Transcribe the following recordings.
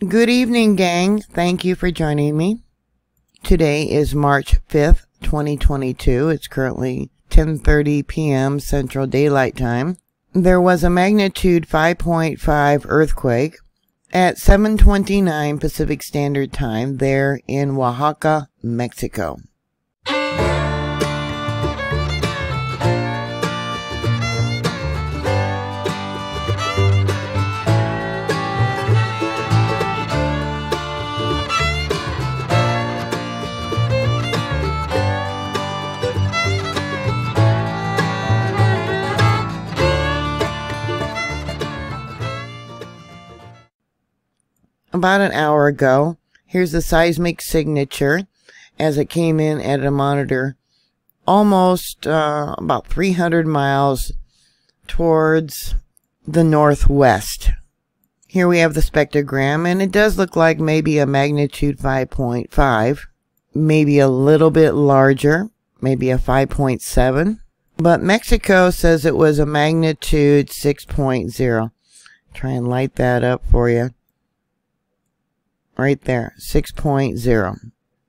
Good evening, gang. Thank you for joining me. Today is March 5th, 2022. It's currently 10:30 p.m. Central Daylight Time. There was a magnitude 5.5 earthquake at 7:29 Pacific Standard Time there in Oaxaca, Mexico. About an hour ago, here's the seismic signature as it came in at a monitor almost about 300 miles towards the northwest. Here we have the spectrogram, and it does look like maybe a magnitude 5.5, maybe a little bit larger, maybe a 5.7. But Mexico says it was a magnitude 6.0. Try and light that up for you. Right there, 6.0.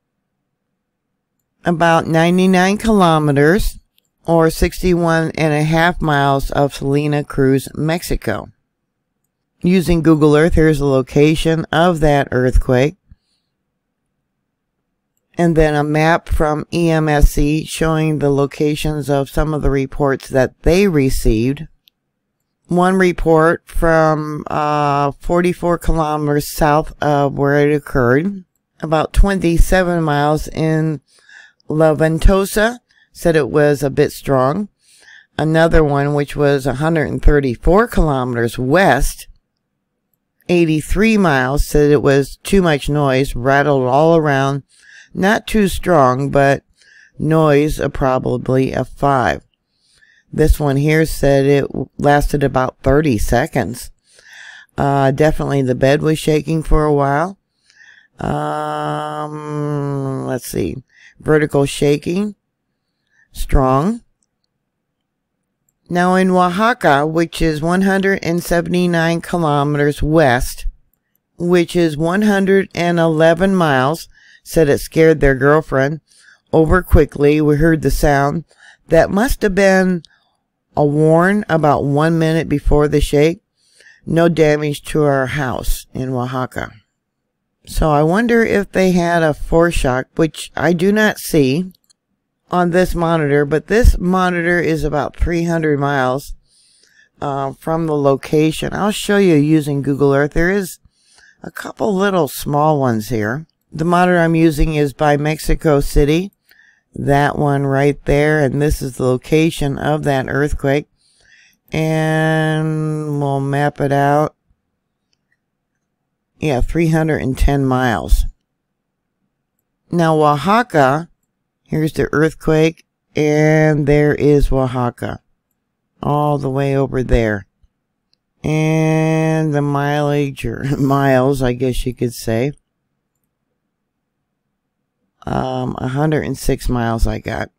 About 99 kilometers or 61.5 miles of Salina Cruz, Mexico. Using Google Earth, here's the location of that earthquake. And then a map from EMSC showing the locations of some of the reports that they received. One report from 44 kilometers south of where it occurred, about 27 miles in La Ventosa, said it was a bit strong. Another one, which was 134 kilometers west, 83 miles, said it was too much noise, rattled all around. Not too strong, but noise probably a 5. This one here said it lasted about 30 seconds. Definitely the bed was shaking for a while. Let's see. Vertical shaking. Strong. Now in Oaxaca, which is 179 kilometers west, which is 111 miles, said it scared their girlfriend. Over quickly, we heard the sound. That must have been a warn about 1 minute before the shake. No damage to our house in Oaxaca. So I wonder if they had a foreshock, which I do not see on this monitor, but this monitor is about 300 miles from the location. I'll show you using Google Earth. There is a couple little small ones here. The monitor I'm using is by Mexico City. That one right there, and this is the location of that earthquake. And we'll map it out. Yeah, 310 miles. Now Oaxaca, here's the earthquake, and there is Oaxaca. All the way over there. And the mileage, or miles, I guess you could say. 106 miles I got.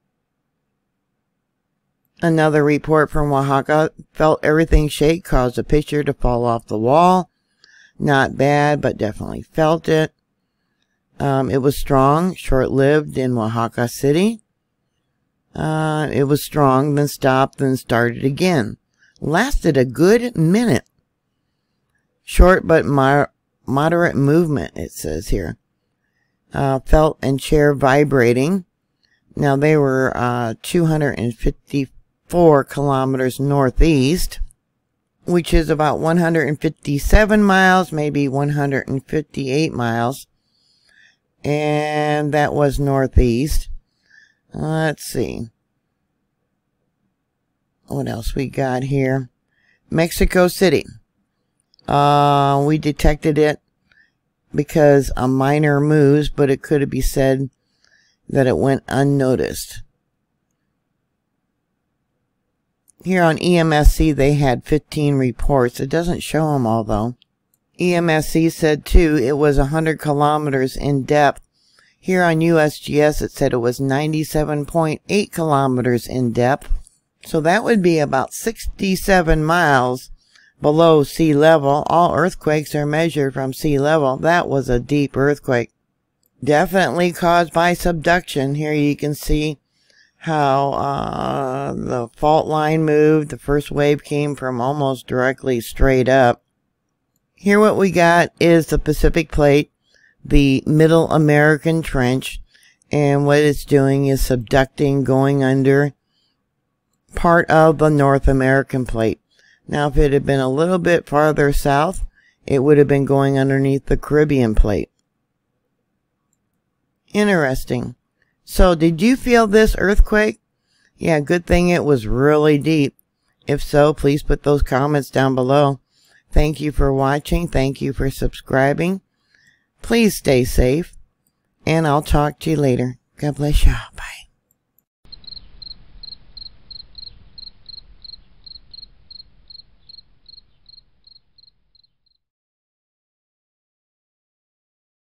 Another report from Oaxaca, felt everything shake, caused a picture to fall off the wall. Not bad, but definitely felt it. It was strong, short-lived in Oaxaca City. It was strong, then stopped, then started again. Lasted a good minute. Short but moderate movement, it says here. Felt and chair vibrating. Now they were 254 kilometers northeast, which is about 157 miles, maybe 158 miles. And that was northeast. Let's see. What else we got here? Mexico City. We detected it because a minor moves, but it could be said that it went unnoticed. Here on EMSC, they had 15 reports. It doesn't show them all, though. EMSC said, too, it was 100 kilometers in depth. Here on USGS, it said it was 97.8 kilometers in depth. So that would be about 67 miles below sea level. All earthquakes are measured from sea level. That was a deep earthquake. Definitely caused by subduction. Here you can see how the fault line moved. The first wave came from almost directly straight up. Here what we got is the Pacific Plate, the Middle American Trench, and what it's doing is subducting, going under part of the North American Plate. Now if it had been a little bit farther south, it would have been going underneath the Caribbean Plate. Interesting. So did you feel this earthquake? Yeah, good thing it was really deep. If so, please put those comments down below. Thank you for watching. Thank you for subscribing. Please stay safe. And I'll talk to you later. God bless y'all. Bye.